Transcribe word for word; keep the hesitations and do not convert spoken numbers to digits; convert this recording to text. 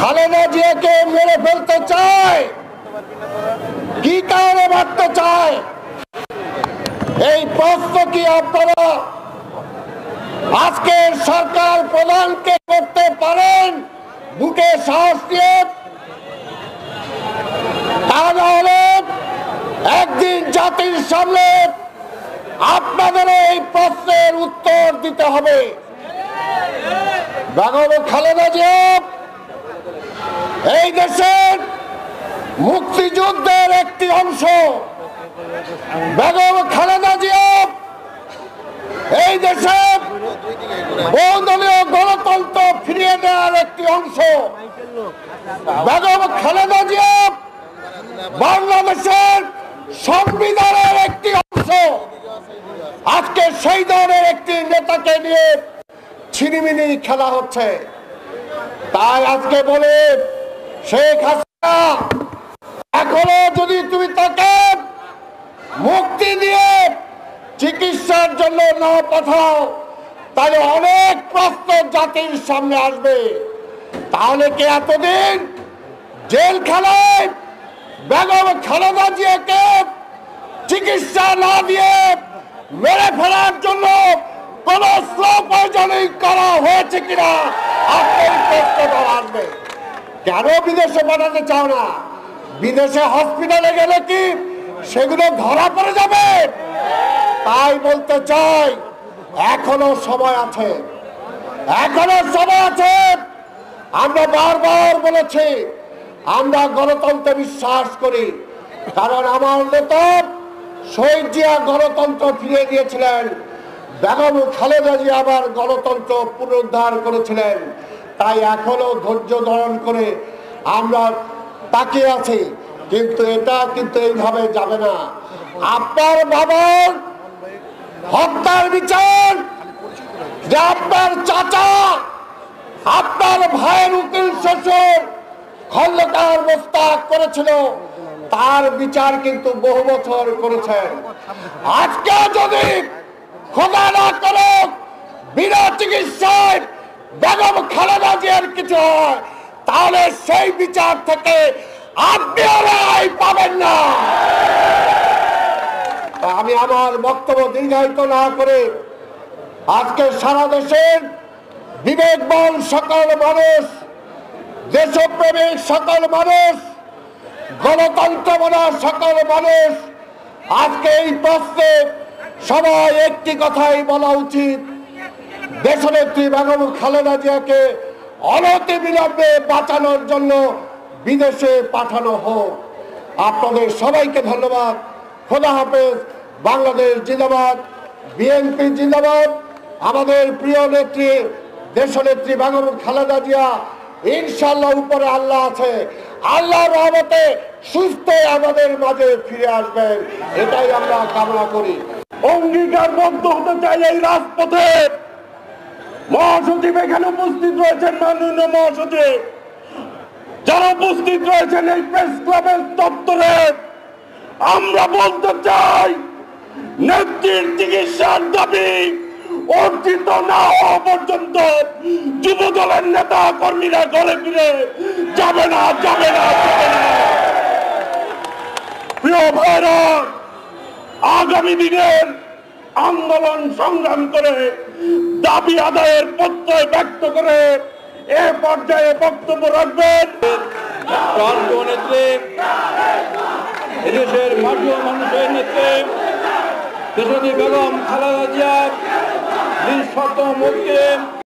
খালেদা জিয়াকে মেরে ফেলতে চায়, কি কারণে মারতে চায়, এই প্রশ্ন কি আপনারা আজকে সরকার প্রধানকে করতে পারেন বুকে সাহস দিয়ে? তাহলে একদিন জাতির সামনে আপনাদের এই প্রশ্নের উত্তর দিতে হবে। বেগম খালেদা জিয়া এই দেশের মুক্তিযুদ্ধের একটি অংশ। বেগম খালেদা জিয়া এই দেশে বহুদলীয় গণতন্ত্র ফিরিয়ে দেওয়ার একটি অংশ। বেগম খালেদা জিয়া বাংলাদেশের সংবিধানের একটি অংশ। আজকে সেই ধরনের একটি নেতাকে নিয়ে ছিনিমিনি খেলা হচ্ছে। তাই আজকে বলে শেখ হাসিনা এখনো যদি তুমি তাকে মুক্তি দিয়ে চিকিৎসার জন্য না পাঠাও, তাহলে অনেক প্রশ্ন জাতির সামনে আসবে। তাহলে কি এতদিন জেলখানায় বেগম খালেদা জিয়াকে চিকিৎসা না দিয়ে মেরে ফেলার জন্য কোন স্লো পয়জনিং করা হয়েছে কিনা আপনার প্রশ্নটা আসবে। কেন বিদেশে পাঠাতে চাও না? বিদেশে হসপিটালে গেলে কি সেগুলো ধরা পড়ে যাবে? তাই বলতে চাই এখনো সময় আছে, এখনো সময় আছে। আমরা বারবার বলেছি আমরা গণতন্ত্রে বিশ্বাস করি, কারণ আমার নেতা শহীদ জিয়া গণতন্ত্র ফিরিয়ে দিয়েছিলেন, বেগম খালেদা জিয়া আবার গণতন্ত্র পুনরুদ্ধার করেছিলেন। তাই এখনো ধৈর্য ধারণ করে আমরা তাকিয়ে আছি, কিন্তু এটা কিন্তু এইভাবে যাবে না। আপনার বাবার হত্যার বিচার যে আপনার চাচা আপনার ভাইয়ের উকিল শ্বশুর খন্দকার মোস্তাক করেছিল, তার বিচার কিন্তু বহু বছর করেছেন। আজকে যদি খোদা না করে বিনা চিকিৎসায় বেগম খালেদা জিয়ার কিছু হয়, তাহলে সেই বিচার থেকে আপনিও রেহাই পাবেন না। আমি আমার বক্তব্য দীর্ঘায়িত না করে আজকে সারা দেশের বিবেকবান সকল মানুষ, দেশপ্রেমিক সকল মানুষ, গণতন্ত্র মানা সকল মানুষ আজকে এই প্রশ্নে সবাই একটি কথাই বলা উচিত, দেশনেত্রী বেগম খালেদা জিয়াকে অনতি বিলম্বে বাঁচানোর জন্য বিদেশে পাঠানো হোক। আপনাদের সবাইকে ধন্যবাদ। খোদা হাফেজ। বাংলাদেশ জিন্দাবাদ, বিএনপি জিন্দাবাদ। আমাদের প্রিয় নেত্রী দেশনেত্রী বেগম খালেদা জিয়া ইনশাআল্লাহ উপরে আল্লাহ আছে, আল্লাহর রহমতে সুস্থ আমাদের মাঝে ফিরে আসবেন, এটাই আমরা কামনা করি। অঙ্গীকারবদ্ধ হতে চাই এই রাজপথে। মহাসচিব এখানে উপস্থিত রয়েছেন, মাননীয় মহাসচিব, যারা উপস্থিত রয়েছেন এই প্রেস ক্লাবের চত্বরে, আমরা বলতে চাই নেত্রীর চিকিৎসার দাবি অর্জিত না হওয়া পর্যন্ত যুব দলের নেতা কর্মীরা ঘরে ফিরে যাবে না, যাবে না, যাবে না। প্রিয় ভাইরা, আগামী দিনের আন্দোলন সংগ্রাম করে দাবি আদায়ের প্রত্যয় ব্যক্ত করে এ পর্যায়ে বক্তব্য রাখবেন নেত্রী, এদেশের মাটিও মানুষের নেত্রী দেশনেত্রী বেগম খালেদা জিয়া নিঃশর্ত মুক্তি